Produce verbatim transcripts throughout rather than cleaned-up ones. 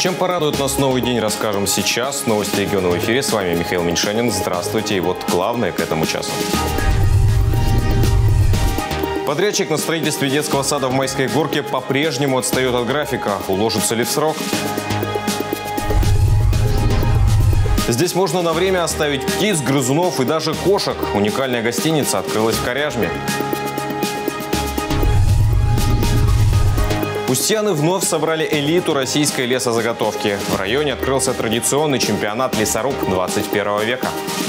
Чем порадует нас новый день, расскажем сейчас. Новости региона в эфире. С вами Михаил Меньшенин. Здравствуйте. И вот главное к этому часу. Подрядчик на строительстве детского сада в Майской Горке по-прежнему отстает от графика. Уложится ли в срок? Здесь можно на время оставить птиц, грызунов и даже кошек. Уникальная гостиница открылась в Коряжме. Устьяны вновь собрали элиту российской лесозаготовки. В районе открылся традиционный чемпионат «Лесоруб» двадцать первого века.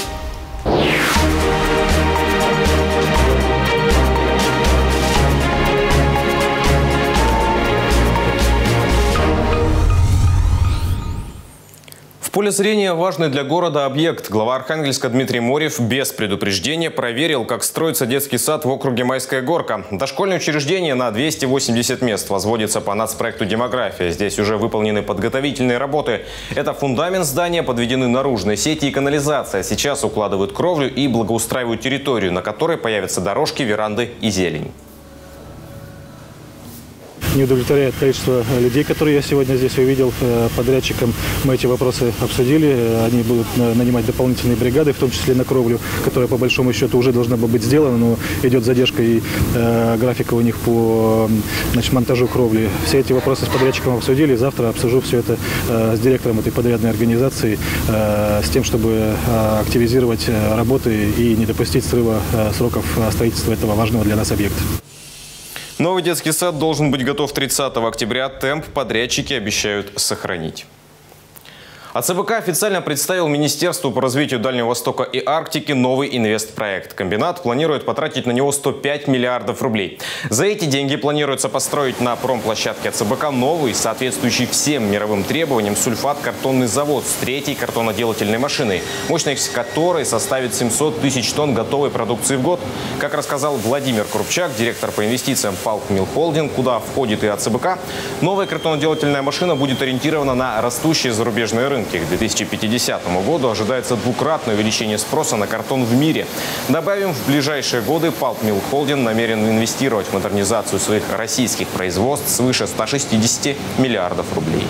В поле зрения важный для города объект. Глава Архангельска Дмитрий Морев без предупреждения проверил, как строится детский сад в округе Майская Горка. Дошкольное учреждение на двести восемьдесят мест возводится по нацпроекту «Демография». Здесь уже выполнены подготовительные работы. Это фундамент здания, подведены наружные сети и канализация. Сейчас укладывают кровлю и благоустраивают территорию, на которой появятся дорожки, веранды и зелень. Не удовлетворяет количество людей, которые я сегодня здесь увидел. Подрядчикам мы эти вопросы обсудили. Они будут нанимать дополнительные бригады, в том числе на кровлю, которая по большому счету уже должна была быть сделана, но идет задержка и э, графика у них по значит, монтажу кровли. Все эти вопросы с подрядчиком обсудили. Завтра обсужу все это э, с директором этой подрядной организации э, с тем, чтобы э, активизировать работы и не допустить срыва э, сроков строительства этого важного для нас объекта. Новый детский сад должен быть готов тридцатого октября. Темп подрядчики обещают сохранить. АЦБК официально представил Министерству по развитию Дальнего Востока и Арктики новый инвестпроект. Комбинат планирует потратить на него сто пять миллиардов рублей. За эти деньги планируется построить на промплощадке АЦБК новый, соответствующий всем мировым требованиям, сульфат-картонный завод с третьей картоноделательной машиной, мощность которой составит семьсот тысяч тонн готовой продукции в год. Как рассказал Владимир Крупчак, директор по инвестициям Палк Милл Холдинг, куда входит и АЦБК, новая картоноделательная машина будет ориентирована на растущие зарубежные рынки. К две тысячи пятидесятому году ожидается двукратное увеличение спроса на картон в мире. Добавим, в ближайшие годы Палк Милл Холдинг намерен инвестировать в модернизацию своих российских производств свыше ста шестидесяти миллиардов рублей.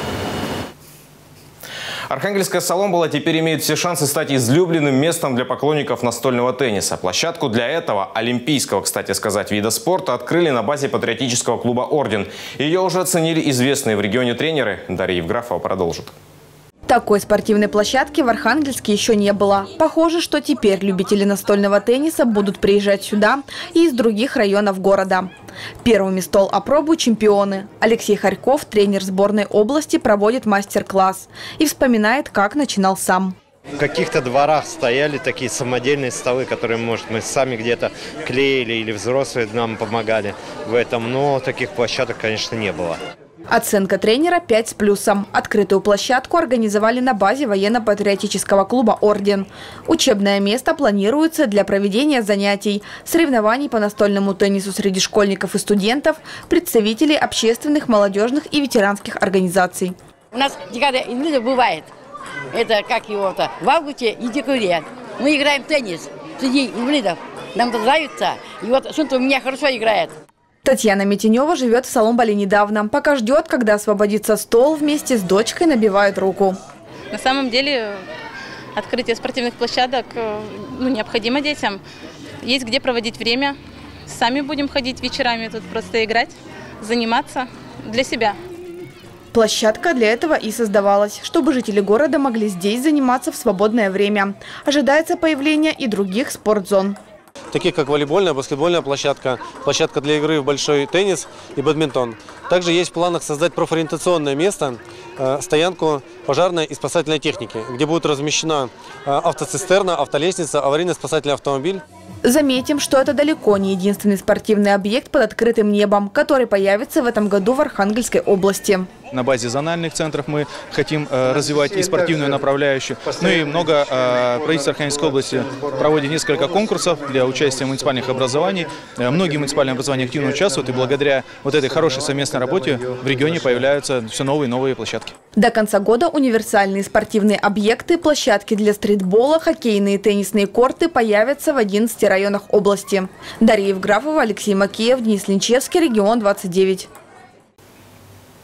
Архангельская Соломбала теперь имеет все шансы стать излюбленным местом для поклонников настольного тенниса. Площадку для этого, олимпийского, кстати сказать, вида спорта, открыли на базе патриотического клуба «Орден». Ее уже оценили известные в регионе тренеры. Дарья Евграфова продолжит. Такой спортивной площадки в Архангельске еще не было. Похоже, что теперь любители настольного тенниса будут приезжать сюда и из других районов города. Первыми стол опробуют чемпионы. Алексей Харьков, тренер сборной области, проводит мастер-класс и вспоминает, как начинал сам. В каких-то дворах стояли такие самодельные столы, которые, может, мы сами где-то клеили или взрослые нам помогали в этом, но таких площадок, конечно, не было. Оценка тренера пять с плюсом. Открытую площадку организовали на базе военно-патриотического клуба «Орден». Учебное место планируется для проведения занятий, соревнований по настольному теннису среди школьников и студентов, представителей общественных, молодежных и ветеранских организаций. У нас декада инвалидов бывает. Это как его-то в августе и декабре. Мы играем в теннис среди инвалидов. Нам это нравится. И вот что-то у меня хорошо играет. Татьяна Митинева живет в Соломбале недавно. Пока ждет, когда освободится стол, вместе с дочкой набивает руку. На самом деле открытие спортивных площадок ну, необходимо детям. Есть где проводить время. Сами будем ходить вечерами тут просто играть, заниматься для себя. Площадка для этого и создавалась, чтобы жители города могли здесь заниматься в свободное время. Ожидается появление и других спортзон. Таких как волейбольная, баскетбольная площадка, площадка для игры в большой теннис и бадминтон. Также есть в планах создать профориентационное место, э, стоянку пожарной и спасательной техники, где будет размещена э, автоцистерна, автолестница, аварийно-спасательный автомобиль. Заметим, что это далеко не единственный спортивный объект под открытым небом, который появится в этом году в Архангельской области. На базе зональных центров мы хотим э, развивать и спортивную направляющую. Ну и много э, правительства Архангельской области проводит несколько конкурсов для участия в муниципальных образований. Э, многие муниципальные образования активно участвуют, и благодаря вот этой хорошей совместной работе в регионе появляются все новые и новые площадки. До конца года универсальные спортивные объекты, площадки для стритбола, хоккейные и теннисные корты появятся в одиннадцати районах области. Дарья Евграфова, Алексей Макеев, Денис Линчевский, регион двадцать девять.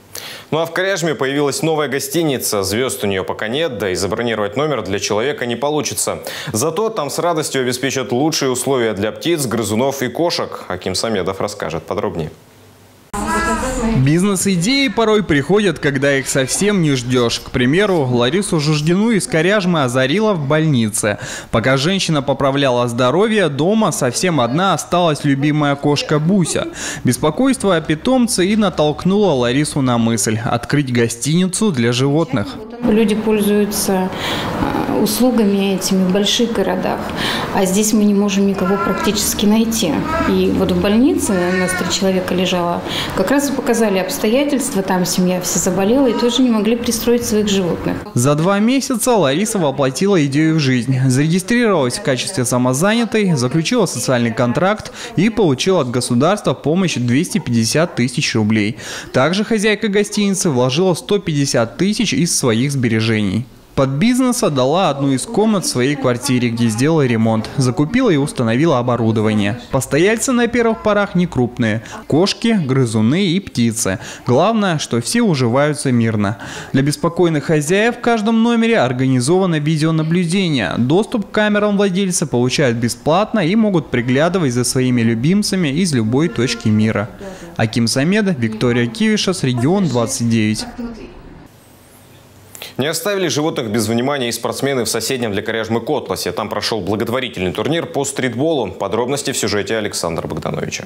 Ну а в Коряжме появилась новая гостиница. Звезд у нее пока нет, да и забронировать номер для человека не получится. Зато там с радостью обеспечат лучшие условия для птиц, грызунов и кошек. Аким Самедов расскажет подробнее. Бизнес-идеи порой приходят, когда их совсем не ждешь. К примеру, Ларису Жуждину из Коряжмы озарила в больнице. Пока женщина поправляла здоровье, дома совсем одна осталась любимая кошка Буся. Беспокойство о питомце и натолкнуло Ларису на мысль – открыть гостиницу для животных. Люди пользуются услугами этими в больших городах, а здесь мы не можем никого практически найти. И вот в больнице, у нас три человека лежало, как раз показали обстоятельства, там семья вся заболела и тоже не могли пристроить своих животных. За два месяца Лариса воплотила идею в жизнь. Зарегистрировалась в качестве самозанятой, заключила социальный контракт и получила от государства помощь двести пятьдесят тысяч рублей. Также хозяйка гостиницы вложила сто пятьдесят тысяч из своих сбережений. Под бизнес отдала одну из комнат в своей квартире, где сделала ремонт. Закупила и установила оборудование. Постояльцы на первых порах не крупные. Кошки, грызуны и птицы. Главное, что все уживаются мирно. Для беспокойных хозяев в каждом номере организовано видеонаблюдение. Доступ к камерам владельцы получают бесплатно и могут приглядывать за своими любимцами из любой точки мира. Аким Самедов, Виктория Кивишас, Регион двадцать девять. Не оставили животных без внимания и спортсмены в соседнем для Коряжмы Котласе. Там прошел благотворительный турнир по стритболу. Подробности в сюжете Александра Богдановича.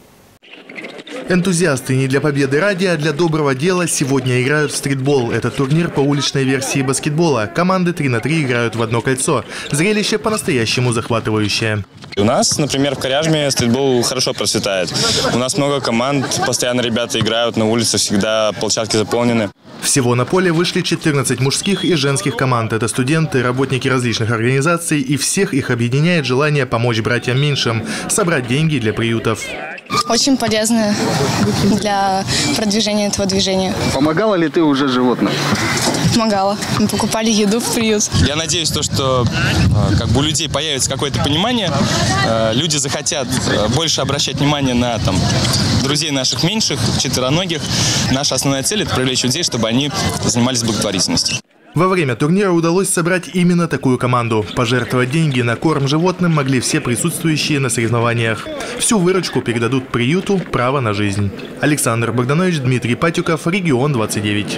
Энтузиасты не для победы ради, а для доброго дела сегодня играют в стритбол. Это турнир по уличной версии баскетбола. Команды три на три играют в одно кольцо. Зрелище по-настоящему захватывающее. У нас, например, в Коряжме стритбол хорошо процветает. У нас много команд, постоянно ребята играют, на улице всегда площадки заполнены. Всего на поле вышли четырнадцать мужских и женских команд. Это студенты, работники различных организаций, и всех их объединяет желание помочь братьям меньшим, собрать деньги для приютов. Очень полезно для продвижения этого движения. Помогала ли ты уже животным? Помогала. Мы покупали еду в приют. Я надеюсь, то, что как бы у людей появится какое-то понимание, люди захотят больше обращать внимание на там, друзей наших меньших, четвероногих. Наша основная цель – это привлечь людей, чтобы они занимались благотворительностью. Во время турнира удалось собрать именно такую команду. Пожертвовать деньги на корм животным могли все присутствующие на соревнованиях. Всю выручку передадут приюту «Право на жизнь». Александр Богданович, Дмитрий Патюков, Регион двадцать девять.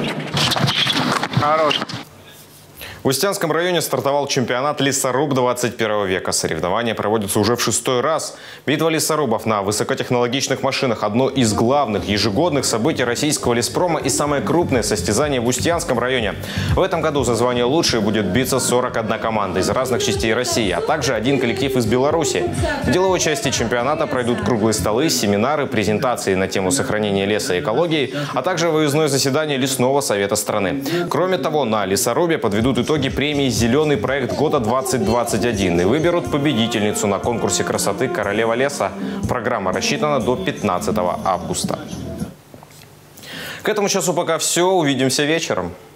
Хорош. В Устьянском районе стартовал чемпионат «Лесоруб двадцать первого века». Соревнования проводятся уже в шестой раз. Битва лесорубов на высокотехнологичных машинах – одно из главных ежегодных событий российского леспрома и самое крупное состязание в Устьянском районе. В этом году за звание лучшей будет биться сорок одна команда из разных частей России, а также один коллектив из Беларуси. В деловой части чемпионата пройдут круглые столы, семинары, презентации на тему сохранения леса и экологии, а также выездное заседание Лесного совета страны. Кроме того, на лесорубе подведут итоги премии «Зеленый проект года двадцать двадцать один» и выберут победительницу на конкурсе красоты «Королева леса». Программа рассчитана до пятнадцатого августа. К этому часу пока все. Увидимся вечером.